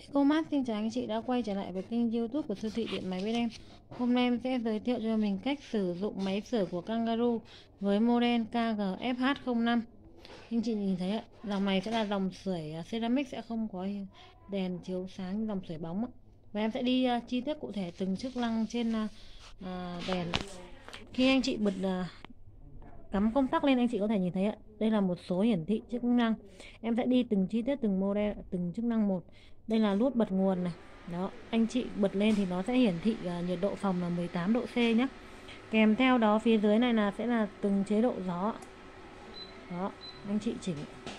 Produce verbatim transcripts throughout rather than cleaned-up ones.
Cô Mát xin chào anh chị đã quay trở lại với kênh YouTube của siêu thị điện máy bên em. Hôm nay em sẽ giới thiệu cho mình cách sử dụng máy sưởi của Kangaroo với model K G F H không năm. Anh chị nhìn thấy ạ, dòng này sẽ là dòng sưởi ceramic, sẽ không có đèn chiếu sáng như dòng sưởi bóng. Và em sẽ đi uh, chi tiết cụ thể từng chức năng trên uh, uh, đèn. Khi anh chị bật uh, cắm công tắc lên, anh chị có thể nhìn thấy ạ, đây là một số hiển thị chức năng. Em sẽ đi từng chi tiết từng model, từng chức năng một. Đây là nút bật nguồn này. Đó, anh chị bật lên thì nó sẽ hiển thị uh, nhiệt độ phòng là mười tám độ C nhé. Kèm theo đó phía dưới này là sẽ là từng chế độ gió. Đó, anh chị chỉnh.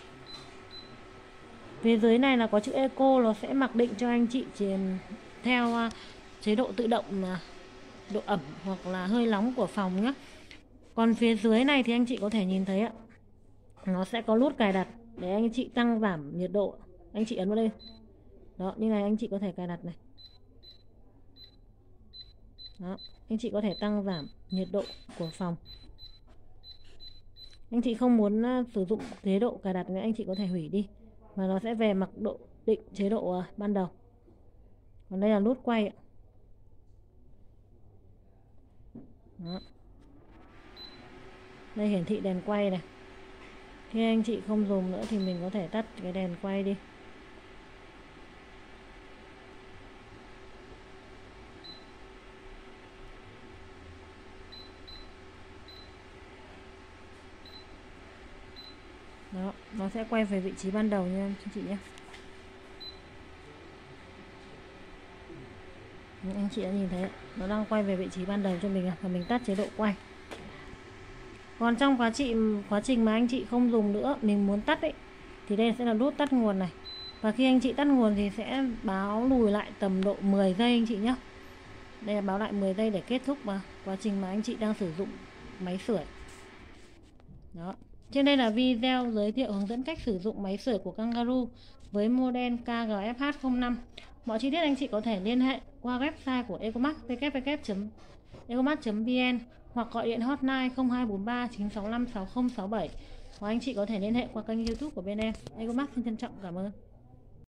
Phía dưới này là có chữ Eco, nó sẽ mặc định cho anh chị theo uh, chế độ tự động uh, độ ẩm hoặc là hơi nóng của phòng nhé. Còn phía dưới này thì anh chị có thể nhìn thấy ạ, nó sẽ có nút cài đặt để anh chị tăng giảm nhiệt độ. Anh chị ấn vào đây. Đó, như này anh chị có thể cài đặt này. Đó, anh chị có thể tăng giảm nhiệt độ của phòng. Anh chị không muốn sử dụng chế độ cài đặt này, anh chị có thể hủy đi và nó sẽ về mặc độ định chế độ ban đầu. Còn đây là nút quay ạ. Đó. Đây hiển thị đèn quay này. Khi anh chị không dùng nữa thì mình có thể tắt cái đèn quay đi. Đó, nó sẽ quay về vị trí ban đầu nha anh chị nhé. Anh chị đã nhìn thấy nó đang quay về vị trí ban đầu cho mình và mình tắt chế độ quay. Còn trong quá trình quá trình mà anh chị không dùng nữa, mình muốn tắt ấy, thì đây sẽ là nút tắt nguồn này. Và khi anh chị tắt nguồn thì sẽ báo lùi lại tầm độ mười giây anh chị nhé. Đây là báo lại mười giây để kết thúc mà quá trình mà anh chị đang sử dụng máy sưởi. Đó. Trên đây là video giới thiệu hướng dẫn cách sử dụng máy sưởi của Kangaroo với model K G F H không năm. Mọi chi tiết anh chị có thể liên hệ qua website của Ecomax w w w chấm ecomax chấm vn hoặc gọi điện hotline không hai bốn ba chín sáu năm sáu không sáu bảy, hoặc anh chị có thể liên hệ qua kênh YouTube của bên em. Ecomax xin trân trọng cảm ơn.